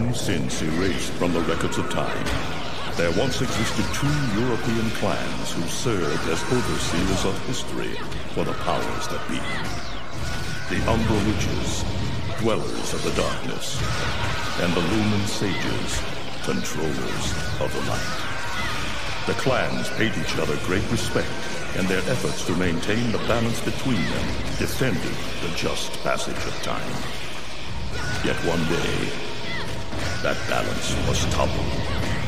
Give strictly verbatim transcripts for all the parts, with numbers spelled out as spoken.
long since erased from the records of time, there once existed two European clans who served as overseers of history for the powers that be. The Umbra Witches, dwellers of the darkness, and the Lumen Sages, controllers of the light. The clans paid each other great respect, and their efforts to maintain the balance between them defended the just passage of time. Yet one day, that balance was toppled.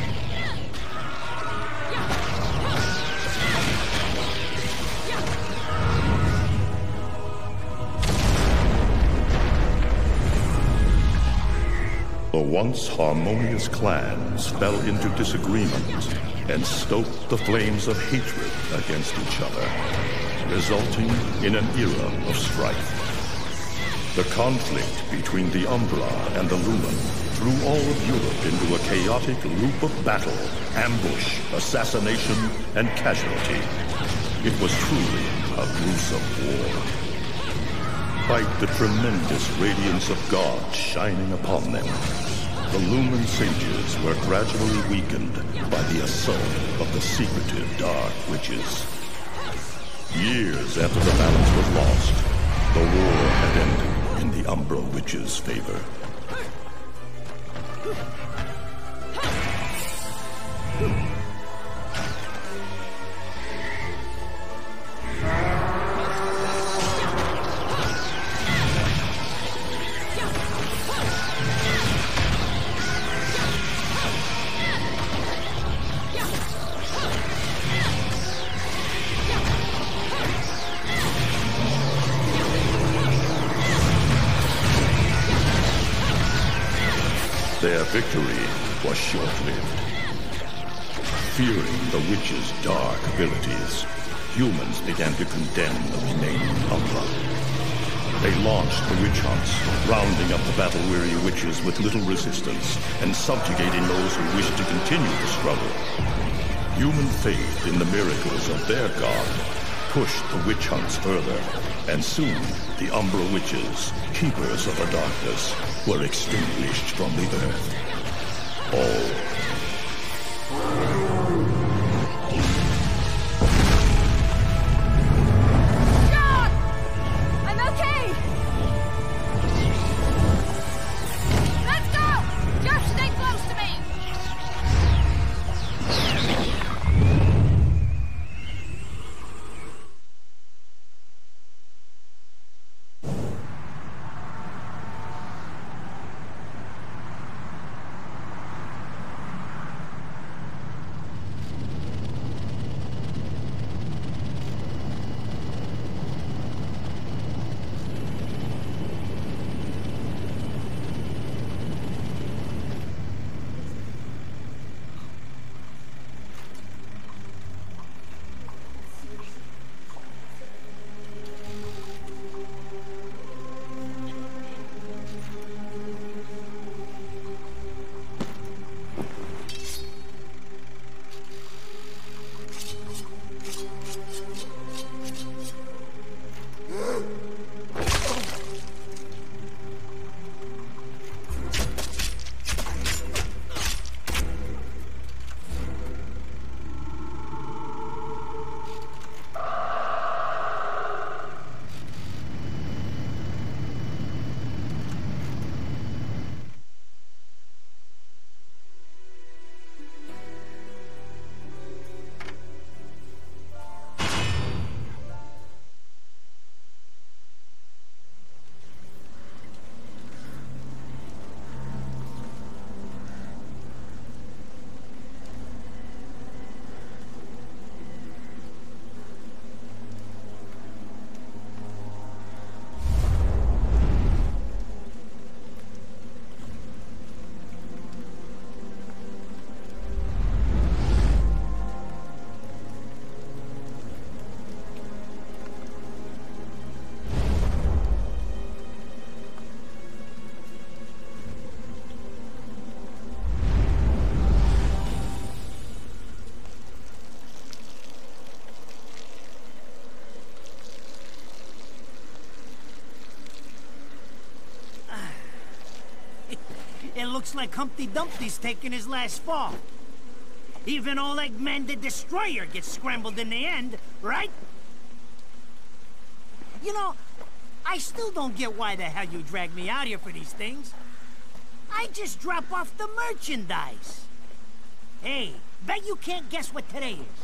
The once harmonious clans fell into disagreement and stoked the flames of hatred against each other, resulting in an era of strife. The conflict between the Umbra and the Lumen threw all of Europe into a chaotic loop of battle, ambush, assassination, and casualty. It was truly a gruesome war. Despite the tremendous radiance of God shining upon them, the Lumen Sages were gradually weakened by the assault of the secretive Dark Witches. Years after the balance was lost, the war had ended in the Umbra Witches' favor. Their victory was short-lived. Fearing the witches' dark abilities, humans began to condemn the remaining Umbra. They launched the witch hunts, rounding up the battle-weary witches with little resistance and subjugating those who wished to continue the struggle. Human faith in the miracles of their god pushed the witch hunts further, and soon the Umbra Witches, keepers of the darkness, were extinguished from the earth. All. John! I'm okay! Let's go! Just stay close to me! It looks like Humpty Dumpty's taking his last fall. Even old Eggman the Destroyer gets scrambled in the end, right? You know, I still don't get why the hell you drag me out here for these things. I just drop off the merchandise. Hey, bet you can't guess what today is.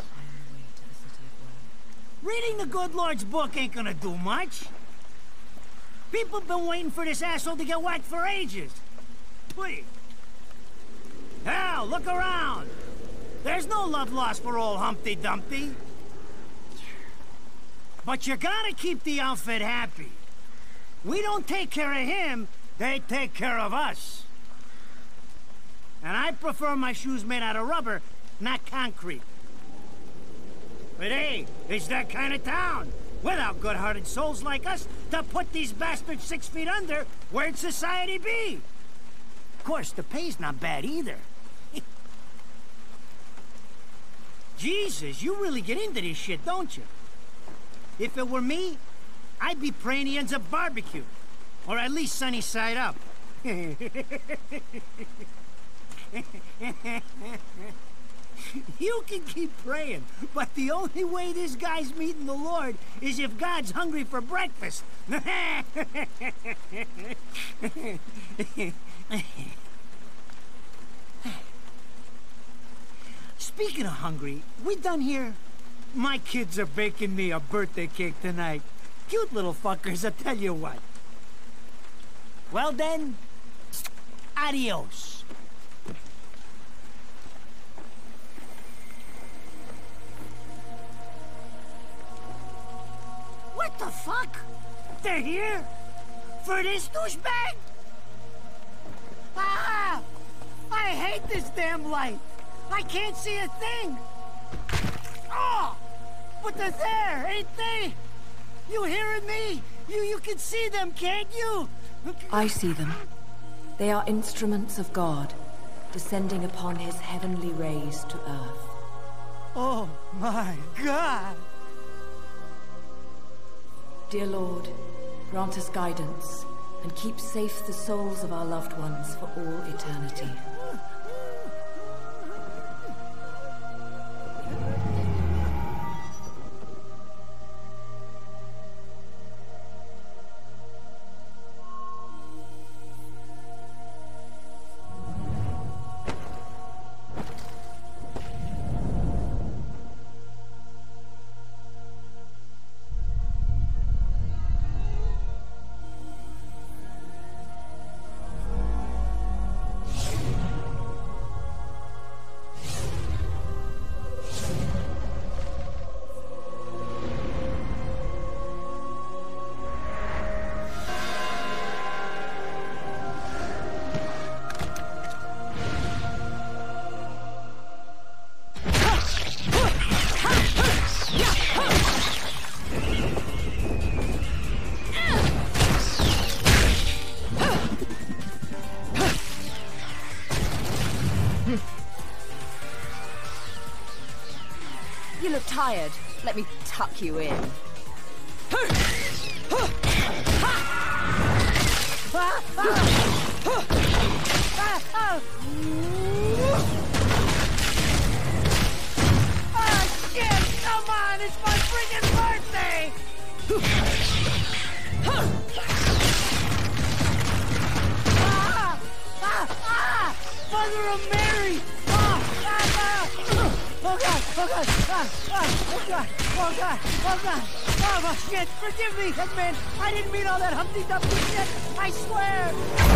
Reading the good Lord's book ain't gonna do much. People have been waiting for this asshole to get whacked for ages. Please. Hell, look around. There's no love lost for old Humpty Dumpty. But you gotta keep the outfit happy. We don't take care of him, they take care of us. And I prefer my shoes made out of rubber, not concrete. But hey, it's that kind of town. Without good-hearted souls like us to put these bastards six feet under, where'd society be? Of course, the pay's not bad either. Jesus, you really get into this shit, don't you? If it were me, I'd be praying he ends up barbecued. Or at least sunny side up. You can keep praying, but the only way this guy's meeting the Lord is if God's hungry for breakfast. Speaking of hungry, we done here? My kids are baking me a birthday cake tonight. Cute little fuckers, I tell you what. Well then, adios. What the fuck? They're here? For this douchebag? Ah! I hate this damn light. I can't see a thing. Oh! But they're there, ain't they? You hearing me? You you can see them, can't you? I see them. They are instruments of God, descending upon his heavenly rays to earth. Oh my God! Dear Lord, grant us guidance, and keep safe the souls of our loved ones for all eternity. You look tired. Let me tuck you in. Ah, shit! Come on! It's my freaking birthday! Ah! Ah! Ah! Mother of Mary! Ah! Ah! Ah! Oh God! Oh God! Ah! Ah! Oh God! Oh God! Oh God! Oh shit! Forgive me, Hitman! I didn't mean all that Humpty Dumpty shit! I swear!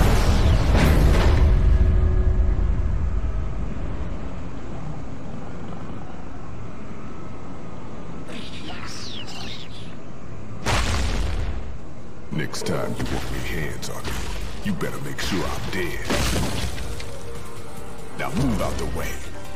Next time you want me hands on me, you better make sure I'm dead. Now move out the way.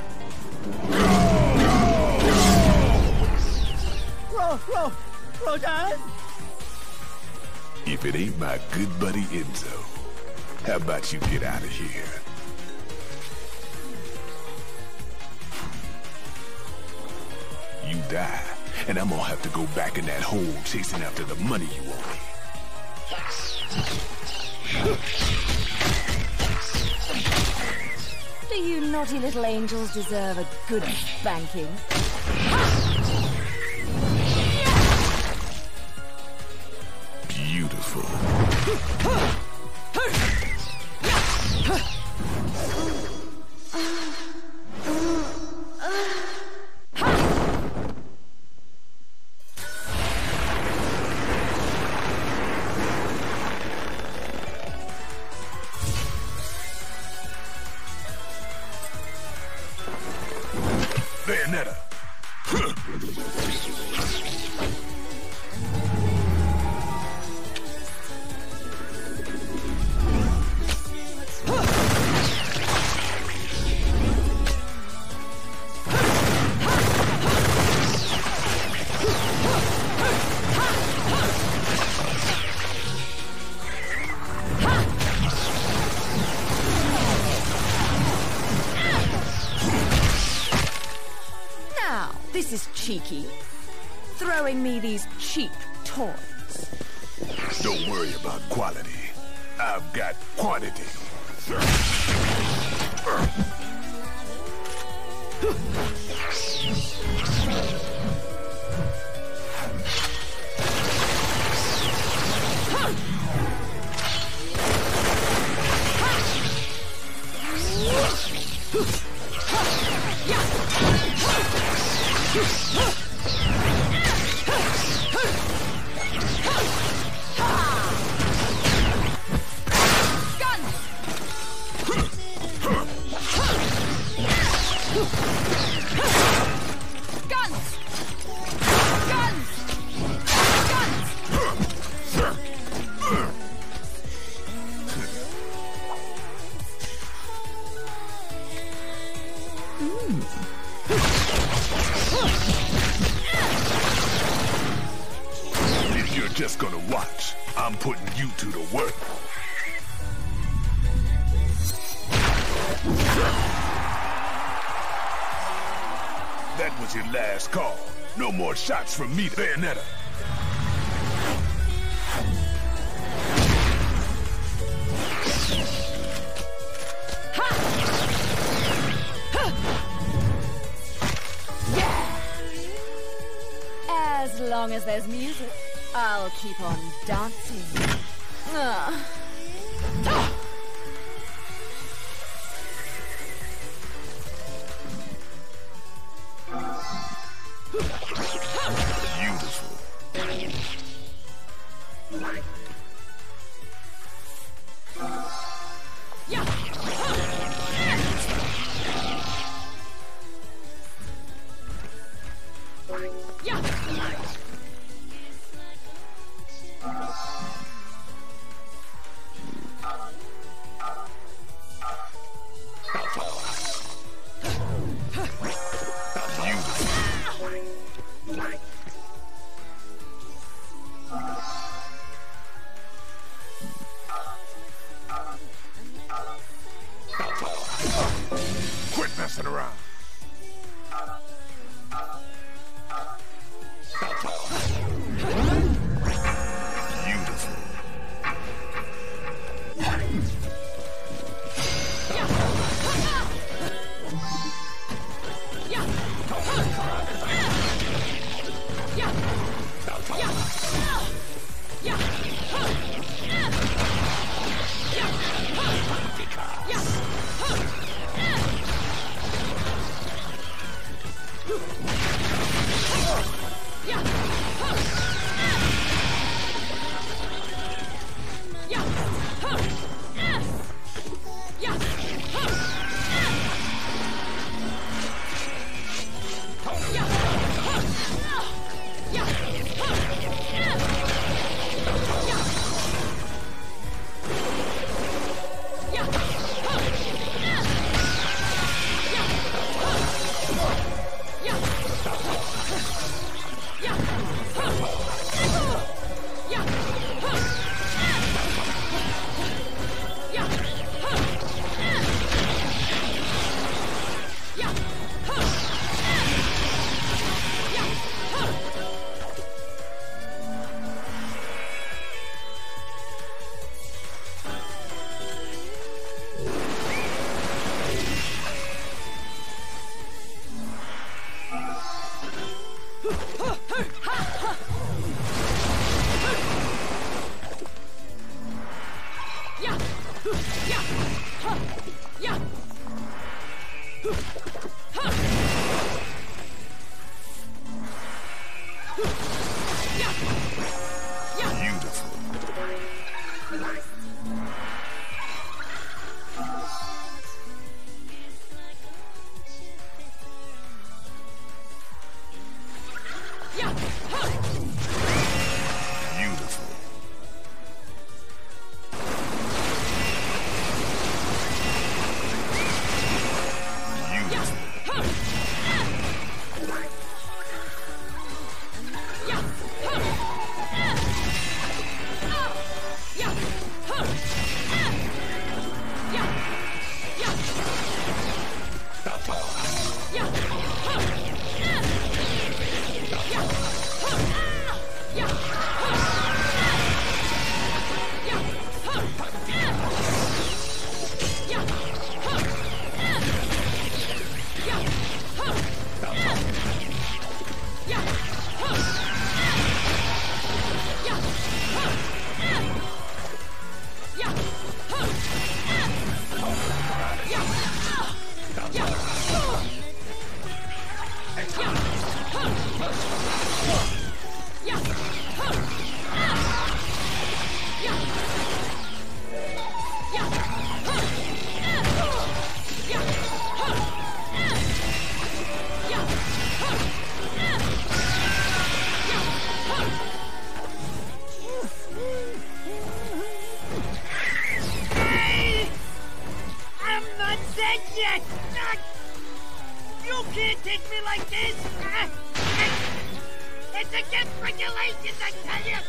Ro, Ro, Rodan? If it ain't my good buddy Enzo, how about you get out of here? You die, and I'm gonna have to go back in that hole chasing after the money you owe me. Do you naughty little angels deserve a good spanking? Beautiful. Bayonetta. This is cheeky. Throwing me these cheap toys. Don't worry about quality. I've got quantity. If you're just gonna watch, I'm putting you to the work. That was your last call. No more shots from me, Bayonetta. As long as there's music, I'll keep on dancing. Ugh. Beautiful. Quit messing around. Beautiful. Beautiful. You can't take me like this! It's against regulations, I tell you!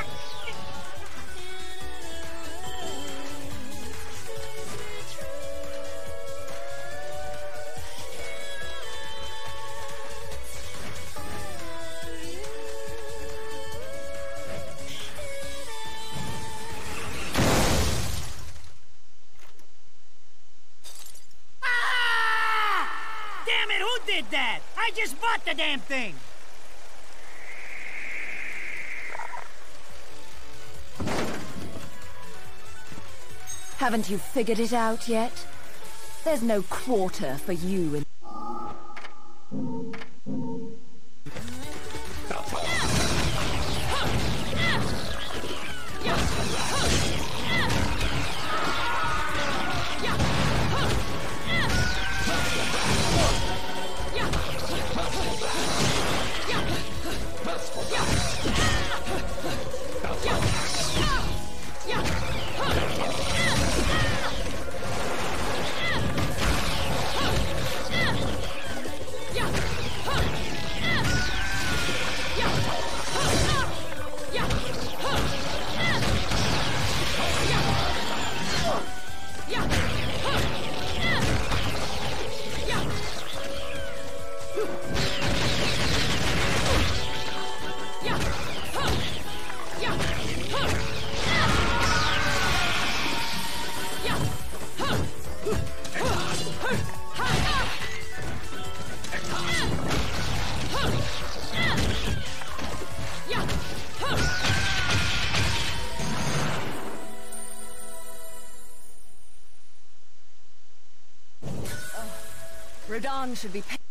Damn it, who did that? I just bought the damn thing! Haven't you figured it out yet? There's no quarter for you in... Radahn should be...